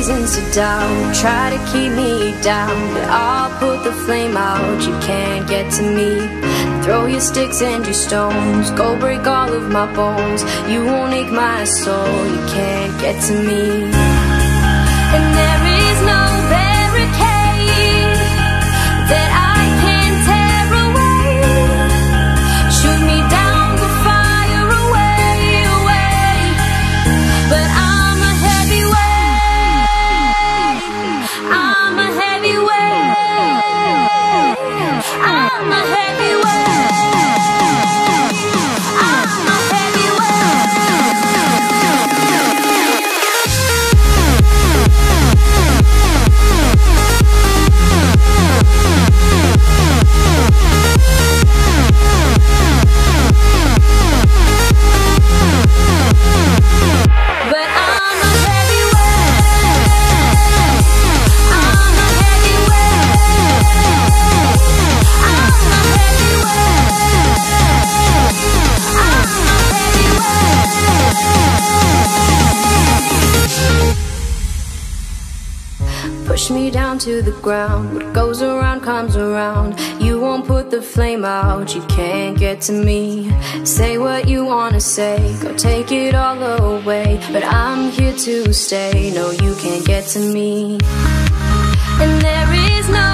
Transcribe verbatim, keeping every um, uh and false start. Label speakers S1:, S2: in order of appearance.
S1: reasons to doubt, try to keep me down, but I'll put the flame out. You can't get to me. Throw your sticks and your stones, go break all of my bones. You won't ache my soul, you can't get to me. And there is no barricade that I can tear away. Shoot me down, the fire away, away. But I'm a heavyweight, I'm a heavyweight, I'm a heavyweight. Push me down to the ground, what goes around comes around. You won't put the flame out, you can't get to me. Say what you wanna say, go take it all away, but I'm here to stay, no you can't get to me. And there is no